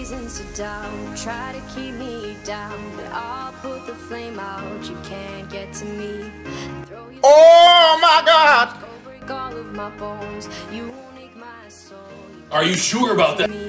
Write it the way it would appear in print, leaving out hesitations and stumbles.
reasons to doubt, try to keep me down, but I'll put the flame out. You can't get to me. Oh my God! Go break all of my bones. You won't ache my soul. Are you sure about that?